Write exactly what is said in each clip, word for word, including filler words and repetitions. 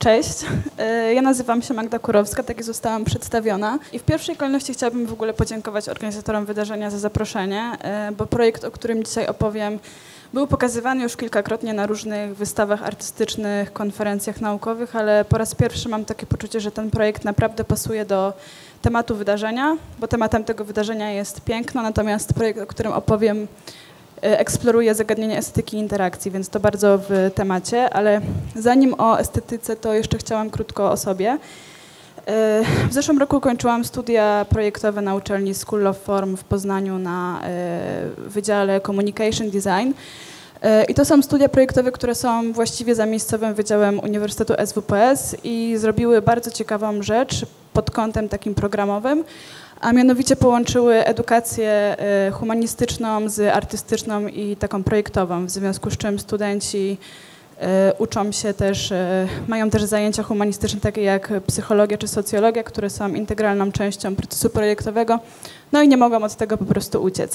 Cześć, ja nazywam się Magda Kurowska, tak jak zostałam przedstawiona. I w pierwszej kolejności chciałabym w ogóle podziękować organizatorom wydarzenia za zaproszenie, bo projekt, o którym dzisiaj opowiem, był pokazywany już kilkakrotnie na różnych wystawach artystycznych, konferencjach naukowych, ale po raz pierwszy mam takie poczucie, że ten projekt naprawdę pasuje do tematu wydarzenia, bo tematem tego wydarzenia jest piękno, natomiast projekt, o którym opowiem, eksploruje zagadnienie estetyki interakcji, więc to bardzo w temacie, ale zanim o estetyce, to jeszcze chciałam krótko o sobie. W zeszłym roku kończyłam studia projektowe na uczelni School of Form w Poznaniu na Wydziale Communication Design. I to są studia projektowe, które są właściwie za miejscowym wydziałem Uniwersytetu S W P S i zrobiły bardzo ciekawą rzecz pod kątem takim programowym, a mianowicie połączyły edukację humanistyczną z artystyczną i taką projektową, w związku z czym studenci uczą się też, mają też zajęcia humanistyczne takie jak psychologia czy socjologia, które są integralną częścią procesu projektowego, no i nie mogą od tego po prostu uciec.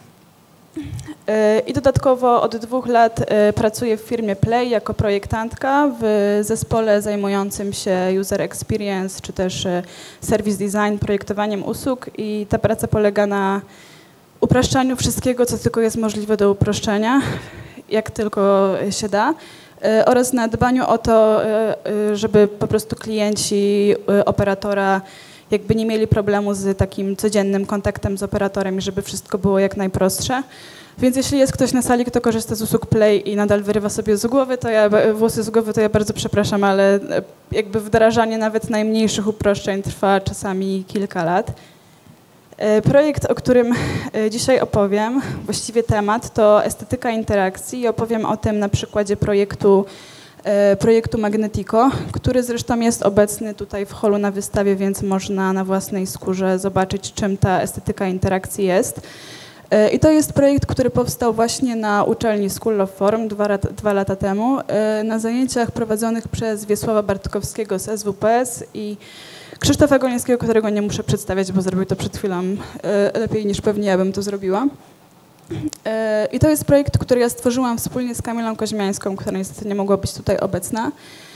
I dodatkowo od dwóch lat pracuję w firmie Play jako projektantka w zespole zajmującym się user experience czy też service design, projektowaniem usług i ta praca polega na upraszczaniu wszystkiego, co tylko jest możliwe do uproszczenia, jak tylko się da, oraz na dbaniu o to, żeby po prostu klienci operatora jakby nie mieli problemu z takim codziennym kontaktem z operatorem i żeby wszystko było jak najprostsze. Więc jeśli jest ktoś na sali, kto korzysta z usług Play i nadal wyrywa sobie z głowy, to ja, włosy z głowy, to ja bardzo przepraszam, ale jakby wdrażanie nawet najmniejszych uproszczeń trwa czasami kilka lat. Projekt, o którym dzisiaj opowiem, właściwie temat, to estetyka interakcji i opowiem o tym na przykładzie projektu projektu Magnetico, który zresztą jest obecny tutaj w holu na wystawie, więc można na własnej skórze zobaczyć, czym ta estetyka interakcji jest. I to jest projekt, który powstał właśnie na uczelni School of Form dwa, dwa lata temu, na zajęciach prowadzonych przez Wiesława Bartkowskiego z S W P S i Krzysztofa Golińskiego, którego nie muszę przedstawiać, bo zrobił to przed chwilą lepiej niż pewnie ja bym to zrobiła. I to jest projekt, który ja stworzyłam wspólnie z Kamilą Koźmiańską, która niestety nie mogła być tutaj obecna.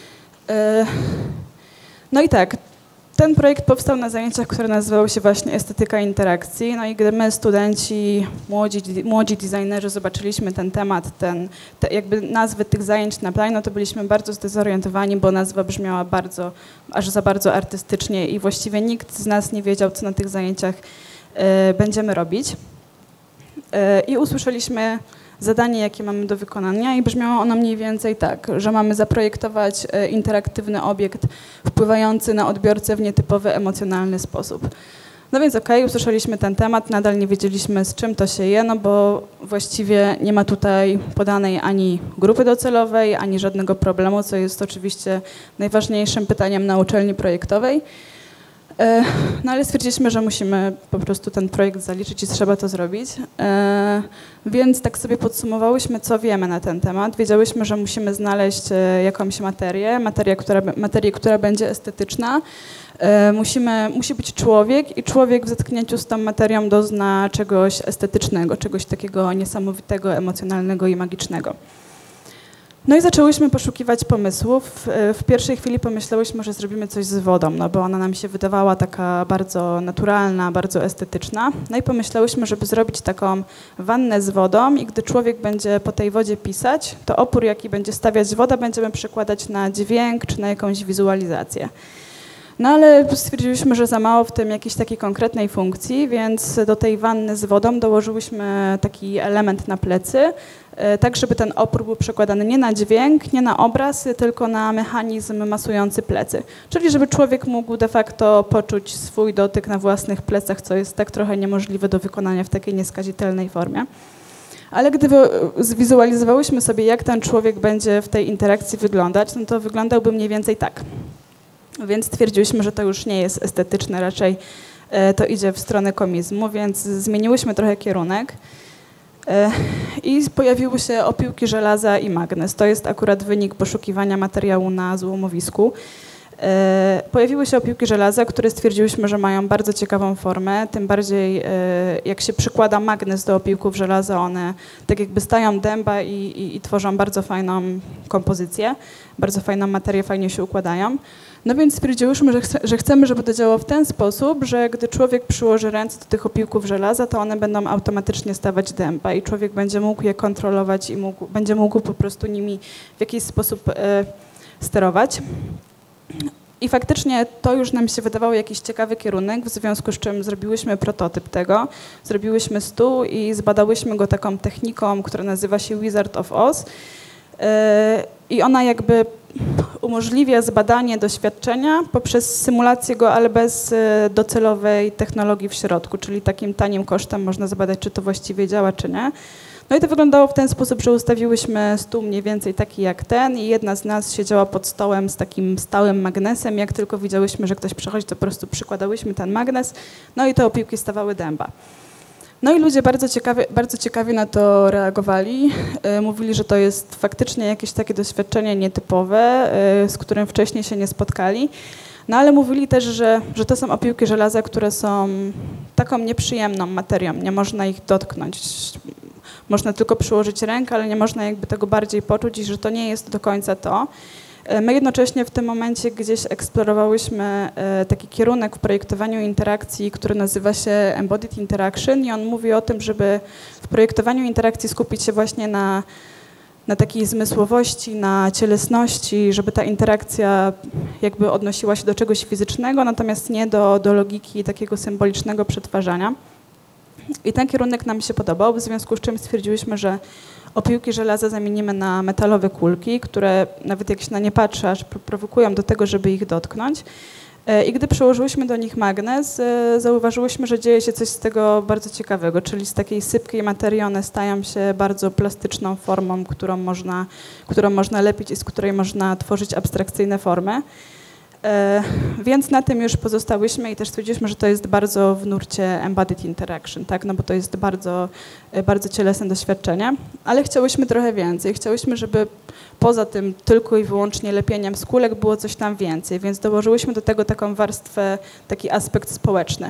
No i tak, ten projekt powstał na zajęciach, które nazywały się właśnie Estetyka Interakcji. No i gdy my, studenci, młodzi, młodzi designerzy zobaczyliśmy ten temat, ten, te, jakby nazwy tych zajęć na planie, no to byliśmy bardzo zdezorientowani, bo nazwa brzmiała bardzo, aż za bardzo artystycznie i właściwie nikt z nas nie wiedział, co na tych zajęciach y, będziemy robić. I usłyszeliśmy zadanie, jakie mamy do wykonania i brzmiało ono mniej więcej tak, że mamy zaprojektować interaktywny obiekt wpływający na odbiorcę w nietypowy, emocjonalny sposób. No więc okej, okay, usłyszeliśmy ten temat, nadal nie wiedzieliśmy, z czym to się je, no bo właściwie nie ma tutaj podanej ani grupy docelowej, ani żadnego problemu, co jest oczywiście najważniejszym pytaniem na uczelni projektowej. No ale stwierdziliśmy, że musimy po prostu ten projekt zaliczyć i trzeba to zrobić. Więc tak sobie podsumowałyśmy, co wiemy na ten temat. Wiedziałyśmy, że musimy znaleźć jakąś materię, materię, która, materię, która będzie estetyczna. Musimy, musi być człowiek i człowiek w zetknięciu z tą materią dozna czegoś estetycznego, czegoś takiego niesamowitego, emocjonalnego i magicznego. No i zaczęłyśmy poszukiwać pomysłów. W pierwszej chwili pomyślałyśmy, że zrobimy coś z wodą, no bo ona nam się wydawała taka bardzo naturalna, bardzo estetyczna. No i pomyślałyśmy, żeby zrobić taką wannę z wodą i gdy człowiek będzie po tej wodzie pisać, to opór, jaki będzie stawiać woda, będziemy przekładać na dźwięk czy na jakąś wizualizację. No ale stwierdziliśmy, że za mało w tym jakiejś takiej konkretnej funkcji, więc do tej wanny z wodą dołożyłyśmy taki element na plecy, tak żeby ten opór był przekładany nie na dźwięk, nie na obraz, tylko na mechanizm masujący plecy. Czyli żeby człowiek mógł de facto poczuć swój dotyk na własnych plecach, co jest tak trochę niemożliwe do wykonania w takiej nieskazitelnej formie. Ale gdy zwizualizowałyśmy sobie, jak ten człowiek będzie w tej interakcji wyglądać, no to wyglądałby mniej więcej tak. Więc stwierdziłyśmy, że to już nie jest estetyczne, raczej to idzie w stronę komizmu, więc zmieniłyśmy trochę kierunek i pojawiły się opiłki żelaza i magnes. To jest akurat wynik poszukiwania materiału na złomowisku. Pojawiły się opiłki żelaza, które stwierdziłyśmy, że mają bardzo ciekawą formę, tym bardziej jak się przykłada magnes do opiłków żelaza, one tak jakby stają dęba i, i, i tworzą bardzo fajną kompozycję, bardzo fajną materię, fajnie się układają. No więc stwierdziłyśmy, że, chce, że chcemy, żeby to działało w ten sposób, że gdy człowiek przyłoży ręce do tych opiłków żelaza, to one będą automatycznie stawać dęba i człowiek będzie mógł je kontrolować i mógł, będzie mógł po prostu nimi w jakiś sposób e, sterować. I faktycznie to już nam się wydawało jakiś ciekawy kierunek, w związku z czym zrobiłyśmy prototyp tego, zrobiłyśmy stół i zbadałyśmy go taką techniką, która nazywa się Wizard of Oz. I ona jakby umożliwia zbadanie doświadczenia poprzez symulację go, ale bez docelowej technologii w środku, czyli takim tanim kosztem można zbadać, czy to właściwie działa, czy nie. No i to wyglądało w ten sposób, że ustawiłyśmy stół mniej więcej taki jak ten i jedna z nas siedziała pod stołem z takim stałym magnesem. Jak tylko widziałyśmy, że ktoś przechodzi, to po prostu przykładałyśmy ten magnes, no i te opiłki stawały dęba. No i ludzie bardzo ciekawie, bardzo ciekawie na to reagowali. Yy, mówili, że to jest faktycznie jakieś takie doświadczenie nietypowe, yy, z którym wcześniej się nie spotkali. No ale mówili też, że, że to są opiłki żelaza, które są taką nieprzyjemną materią, nie można ich dotknąć. Można tylko przyłożyć rękę, ale nie można jakby tego bardziej poczuć i że to nie jest do końca to. My jednocześnie w tym momencie gdzieś eksplorowałyśmy taki kierunek w projektowaniu interakcji, który nazywa się Embodied Interaction i on mówi o tym, żeby w projektowaniu interakcji skupić się właśnie na, na takiej zmysłowości, na cielesności, żeby ta interakcja jakby odnosiła się do czegoś fizycznego, natomiast nie do, do logiki takiego symbolicznego przetwarzania. I ten kierunek nam się podobał, w związku z czym stwierdziłyśmy, że opiłki żelaza zamienimy na metalowe kulki, które nawet jak się na nie patrzy, aż prowokują do tego, żeby ich dotknąć. I gdy przyłożyłyśmy do nich magnes, zauważyłyśmy, że dzieje się coś z tego bardzo ciekawego, czyli z takiej sypkiej materii one stają się bardzo plastyczną formą, którą można, którą można lepić i z której można tworzyć abstrakcyjne formy. E, więc na tym już pozostałyśmy i też stwierdziliśmy, że to jest bardzo w nurcie embodied interaction, tak? No bo to jest bardzo, bardzo cielesne doświadczenie, ale chciałyśmy trochę więcej. Chciałyśmy, żeby poza tym tylko i wyłącznie lepieniem z kulek było coś tam więcej, więc dołożyłyśmy do tego taką warstwę, taki aspekt społeczny.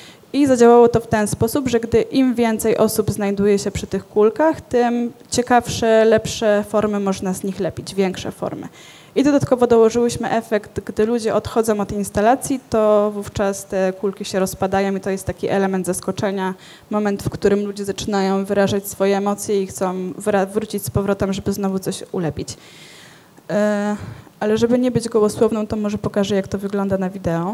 I zadziałało to w ten sposób, że gdy im więcej osób znajduje się przy tych kulkach, tym ciekawsze, lepsze formy można z nich lepić, większe formy. I dodatkowo dołożyłyśmy efekt, gdy ludzie odchodzą od instalacji, to wówczas te kulki się rozpadają i to jest taki element zaskoczenia, moment, w którym ludzie zaczynają wyrażać swoje emocje i chcą wrócić z powrotem, żeby znowu coś ulepić. Yy, ale żeby nie być gołosłowną, to może pokażę, jak to wygląda na wideo.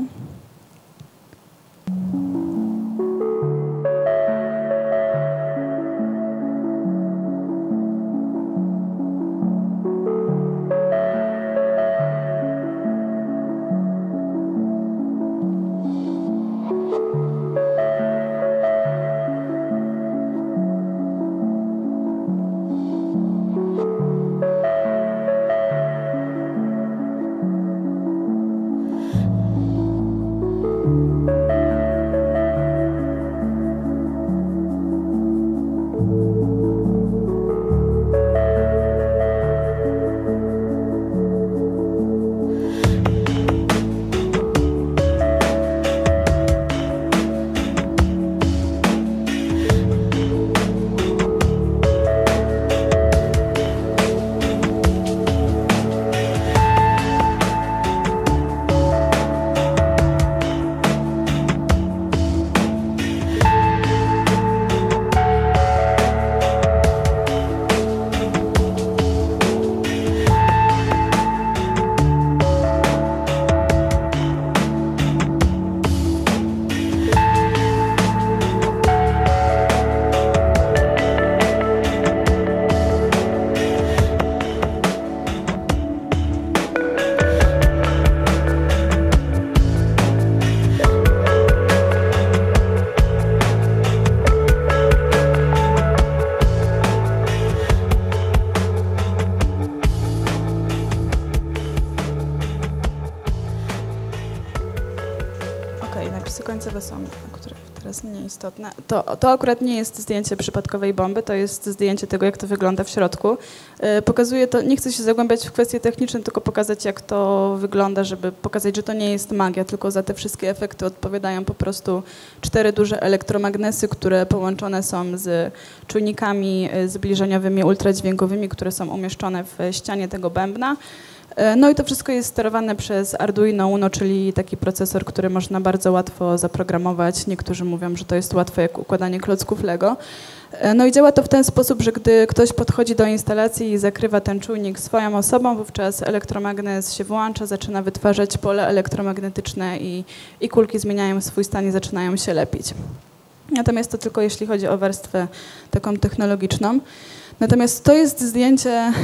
Napisy końcowe są, które teraz nieistotne. To, to akurat nie jest zdjęcie przypadkowej bomby, to jest zdjęcie tego, jak to wygląda w środku. Pokazuje to, nie chcę się zagłębiać w kwestie techniczne, tylko pokazać, jak to wygląda, żeby pokazać, że to nie jest magia, tylko za te wszystkie efekty odpowiadają po prostu cztery duże elektromagnesy, które połączone są z czujnikami zbliżeniowymi, ultradźwiękowymi, które są umieszczone w ścianie tego bębna. No i to wszystko jest sterowane przez Arduino Uno, czyli taki procesor, który można bardzo łatwo zaprogramować. Niektórzy mówią, że to jest łatwe jak układanie klocków Lego. No i działa to w ten sposób, że gdy ktoś podchodzi do instalacji i zakrywa ten czujnik swoją osobą, wówczas elektromagnes się włącza, zaczyna wytwarzać pole elektromagnetyczne i, i kulki zmieniają swój stan i zaczynają się lepić. Natomiast to tylko jeśli chodzi o warstwę taką technologiczną. Natomiast to jest zdjęcie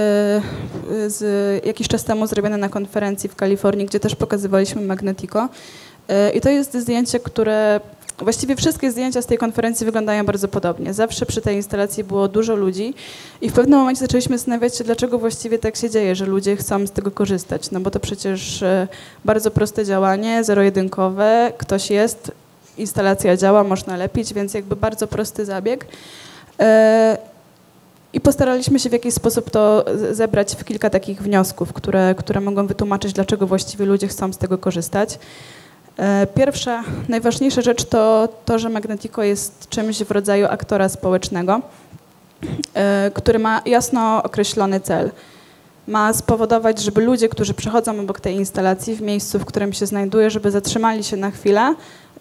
y, z jakiś czas temu zrobione na konferencji w Kalifornii, gdzie też pokazywaliśmy Magnetico. Y, I to jest zdjęcie, które... Właściwie wszystkie zdjęcia z tej konferencji wyglądają bardzo podobnie. Zawsze przy tej instalacji było dużo ludzi i w pewnym momencie zaczęliśmy zastanawiać się, dlaczego właściwie tak się dzieje, że ludzie chcą z tego korzystać. No bo to przecież y, bardzo proste działanie, zero-jedynkowe, ktoś jest, instalacja działa, można lepić, więc jakby bardzo prosty zabieg. Y, I postaraliśmy się w jakiś sposób to zebrać w kilka takich wniosków, które, które mogą wytłumaczyć, dlaczego właściwie ludzie chcą z tego korzystać. Pierwsza, najważniejsza rzecz to to, że Magnetico jest czymś w rodzaju aktora społecznego, który ma jasno określony cel. Ma spowodować, żeby ludzie, którzy przechodzą obok tej instalacji w miejscu, w którym się znajduje, żeby zatrzymali się na chwilę,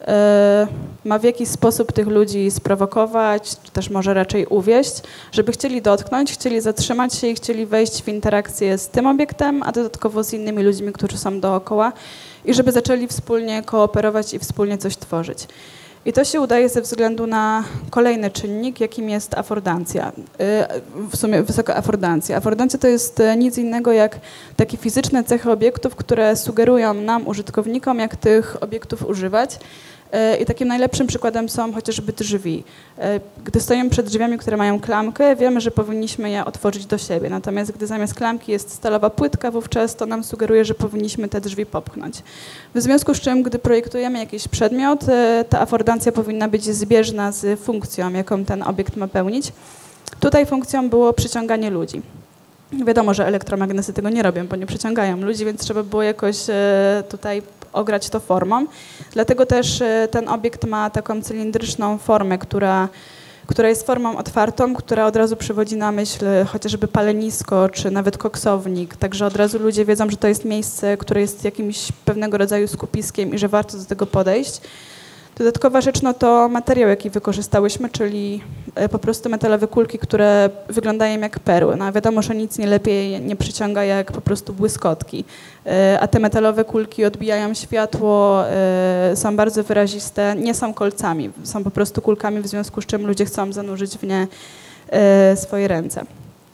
ma w jakiś sposób tych ludzi sprowokować, czy też może raczej uwieść, żeby chcieli dotknąć, chcieli zatrzymać się i chcieli wejść w interakcję z tym obiektem, a dodatkowo z innymi ludźmi, którzy są dookoła i żeby zaczęli wspólnie kooperować i wspólnie coś tworzyć. I to się udaje ze względu na kolejny czynnik, jakim jest afordancja, w sumie wysoka afordancja. Afordancja to jest nic innego jak takie fizyczne cechy obiektów, które sugerują nam, użytkownikom, jak tych obiektów używać. I takim najlepszym przykładem są chociażby drzwi. Gdy stoimy przed drzwiami, które mają klamkę, wiemy, że powinniśmy je otworzyć do siebie. Natomiast gdy zamiast klamki jest stalowa płytka, wówczas to nam sugeruje, że powinniśmy te drzwi popchnąć. W związku z czym, gdy projektujemy jakiś przedmiot, ta afordancja powinna być zbieżna z funkcją, jaką ten obiekt ma pełnić. Tutaj funkcją było przyciąganie ludzi. Wiadomo, że elektromagnesy tego nie robią, bo nie przyciągają ludzi, więc trzeba było jakoś tutaj ograć to formą. Dlatego też ten obiekt ma taką cylindryczną formę, która, która jest formą otwartą, która od razu przywodzi na myśl chociażby palenisko, czy nawet koksownik. Także od razu ludzie wiedzą, że to jest miejsce, które jest jakimś pewnego rodzaju skupiskiem i że warto do tego podejść. Dodatkowa rzecz no to materiał, jaki wykorzystałyśmy, czyli po prostu metalowe kulki, które wyglądają jak perły. No wiadomo, że nic nie lepiej nie przyciąga jak po prostu błyskotki. A te metalowe kulki odbijają światło, są bardzo wyraziste, nie są kolcami, są po prostu kulkami, w związku z czym ludzie chcą zanurzyć w nie swoje ręce.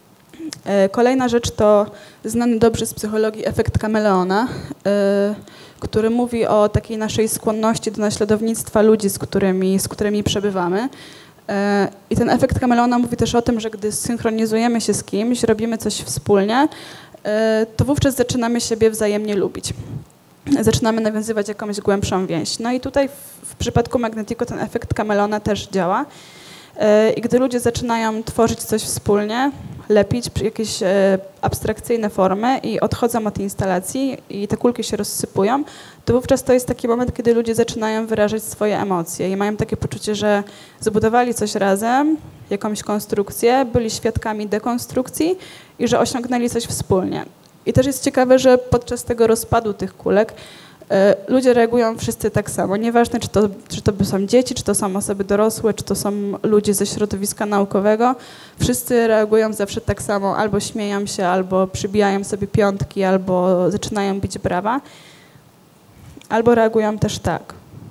Kolejna rzecz to znany dobrze z psychologii efekt kameleona, który mówi o takiej naszej skłonności do naśladownictwa ludzi, z którymi, z którymi przebywamy. I ten efekt kameleona mówi też o tym, że gdy synchronizujemy się z kimś, robimy coś wspólnie, to wówczas zaczynamy siebie wzajemnie lubić. Zaczynamy nawiązywać jakąś głębszą więź. No i tutaj w, w przypadku Magnetico ten efekt kameleona też działa. I gdy ludzie zaczynają tworzyć coś wspólnie, lepić jakieś abstrakcyjne formy i odchodzą od instalacji i te kulki się rozsypują, to wówczas to jest taki moment, kiedy ludzie zaczynają wyrażać swoje emocje i mają takie poczucie, że zbudowali coś razem, jakąś konstrukcję, byli świadkami dekonstrukcji i że osiągnęli coś wspólnie. I też jest ciekawe, że podczas tego rozpadu tych kulek ludzie reagują wszyscy tak samo. Nieważne, czy to, czy to są dzieci, czy to są osoby dorosłe, czy to są ludzie ze środowiska naukowego. Wszyscy reagują zawsze tak samo. Albo śmieją się, albo przybijają sobie piątki, albo zaczynają bić brawa. Albo reagują też tak.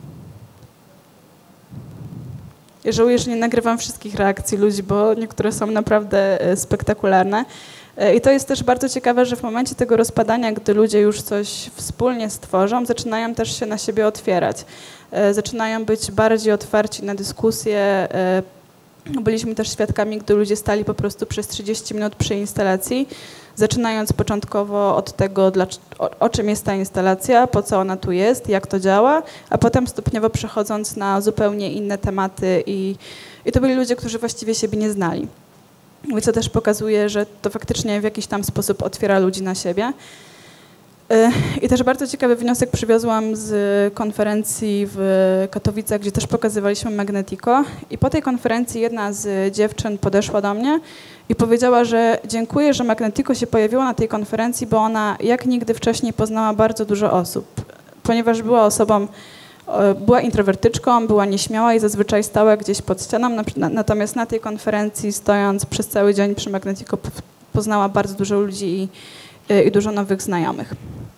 Ja żałuję, że nie nagrywam wszystkich reakcji ludzi, bo niektóre są naprawdę spektakularne. I to jest też bardzo ciekawe, że w momencie tego rozpadania, gdy ludzie już coś wspólnie stworzą, zaczynają też się na siebie otwierać. Zaczynają być bardziej otwarci na dyskusje. Byliśmy też świadkami, gdy ludzie stali po prostu przez trzydzieści minut przy instalacji, Zaczynając początkowo od tego, dla, o, o czym jest ta instalacja, po co ona tu jest, jak to działa, a potem stopniowo przechodząc na zupełnie inne tematy i, i to byli ludzie, którzy właściwie siebie nie znali. Co też pokazuje, że to faktycznie w jakiś tam sposób otwiera ludzi na siebie. I też bardzo ciekawy wniosek przywiozłam z konferencji w Katowicach, gdzie też pokazywaliśmy Magnetico. I po tej konferencji jedna z dziewczyn podeszła do mnie i powiedziała, że dziękuję, że Magnetico się pojawiło na tej konferencji, bo ona jak nigdy wcześniej poznała bardzo dużo osób. Ponieważ była osobą, była introwertyczką, była nieśmiała i zazwyczaj stała gdzieś pod ścianą, natomiast na tej konferencji, stojąc przez cały dzień przy Magnetico, poznała bardzo dużo ludzi i, i dużo nowych znajomych.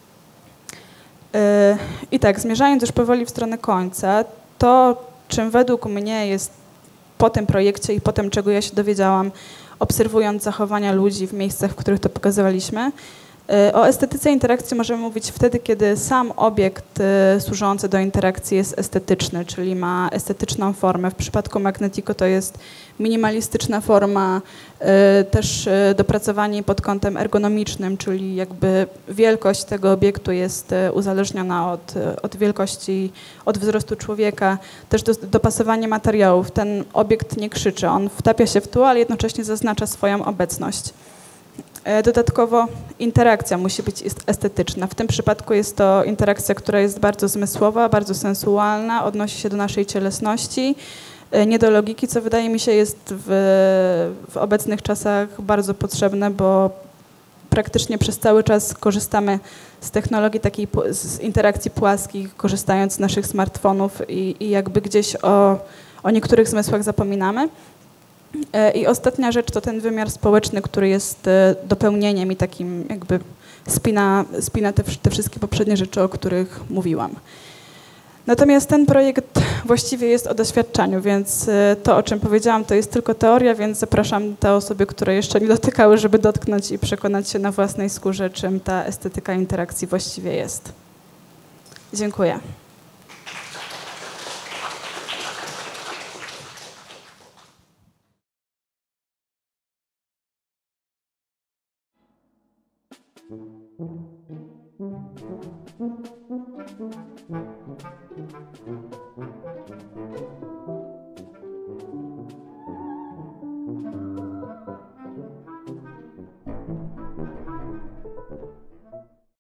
I tak, zmierzając już powoli w stronę końca, to czym według mnie jest po tym projekcie i po tym, czego ja się dowiedziałam, obserwując zachowania ludzi w miejscach, w których to pokazywaliśmy, o estetyce interakcji możemy mówić wtedy, kiedy sam obiekt służący do interakcji jest estetyczny, czyli ma estetyczną formę. W przypadku Magnetico to jest minimalistyczna forma, też dopracowanie pod kątem ergonomicznym, czyli jakby wielkość tego obiektu jest uzależniona od, od wielkości, od wzrostu człowieka, też do, dopasowanie materiałów. Ten obiekt nie krzyczy, on wtapia się w tło, ale jednocześnie zaznacza swoją obecność. Dodatkowo interakcja musi być estetyczna. W tym przypadku jest to interakcja, która jest bardzo zmysłowa, bardzo sensualna, odnosi się do naszej cielesności, nie do logiki, co wydaje mi się jest w, w obecnych czasach bardzo potrzebne, bo praktycznie przez cały czas korzystamy z technologii takiej, z interakcji płaskich, korzystając z naszych smartfonów i, i jakby gdzieś o, o niektórych zmysłach zapominamy. I ostatnia rzecz to ten wymiar społeczny, który jest dopełnieniem i takim jakby spina, spina te, te wszystkie poprzednie rzeczy, o których mówiłam. Natomiast ten projekt właściwie jest o doświadczaniu, więc to, o czym powiedziałam, to jest tylko teoria, więc zapraszam te osoby, które jeszcze nie dotykały, żeby dotknąć i przekonać się na własnej skórze, czym ta estetyka interakcji właściwie jest. Dziękuję. Thank you.